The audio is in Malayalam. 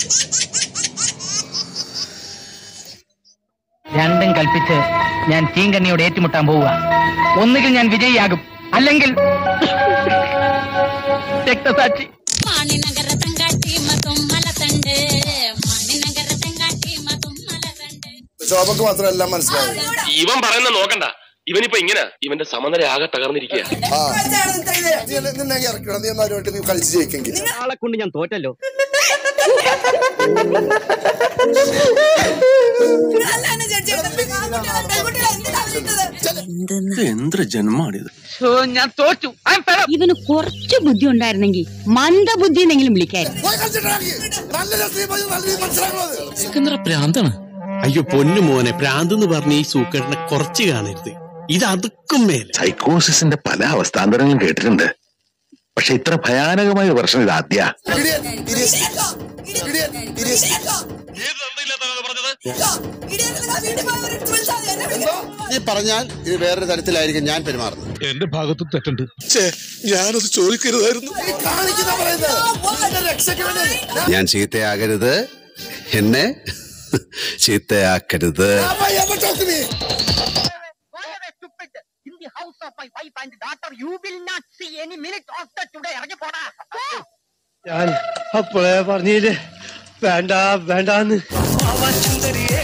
രണ്ടും കൽപ്പിച്ച് ഞാൻ ചീങ്കണ്ണിയോട് ഏറ്റുമുട്ടാൻ പോവുക. ഒന്നുകിൽ ഞാൻ വിജയിയാകും, അല്ലെങ്കിൽ രക്തസാക്ഷി. ശോഭക്ക് മാത്രമല്ല മനസ്സിലായി. ഇവൻ പറയുന്ന നോക്കണ്ട, ഇവനിപ്പോ ഇങ്ങനെ ഇവന്റെ സമനില ആകെ തകർന്നിരിക്കുക. കളിച്ച് ജയിക്കെങ്കിൽ ആളെ കൊണ്ട് ഞാൻ തോറ്റല്ലോ. എന്ത് ജന്മാണിത്? ഞാൻ തോറ്റു. ഇവന് കുറച്ച് ബുദ്ധി ഉണ്ടായിരുന്നെങ്കിൽ മന്ദബുദ്ധി എന്നെങ്കിലും വിളിക്കായിരുന്നു. പ്രാന്താണ്. അയ്യോ പൊന്നു മോനെ, പ്രാന്തെന്ന് പറഞ്ഞ ഈ സൂക്കേടിനെ കുറച്ച് കാണരുത്. ഇത് അതുക്കും മേലെ. സൈക്കോസിന്റെ പല അവസ്ഥാന്തരങ്ങളും കേട്ടിട്ടുണ്ട്, പക്ഷെ ഇത്ര ഭയാനകമായ ഒരു പ്രശ്നം ഇത് ആദ്യ. പറഞ്ഞാൽ ഇത് വേറൊരു തരത്തിലായിരിക്കും ഞാൻ പെരുമാറുന്നത്. എന്റെ ഭാഗത്ത് തെറ്റുണ്ട്. ഞാനത് ചോദിക്കരുതായിരുന്നു. ഞാൻ ചീത്തയാകരുത്, എന്നെ ചീത്തയാക്കരുത്. ഞാൻ അപ്പോഴേ പറഞ്ഞില്ലേ വേണ്ട വേണ്ടാന്ന്.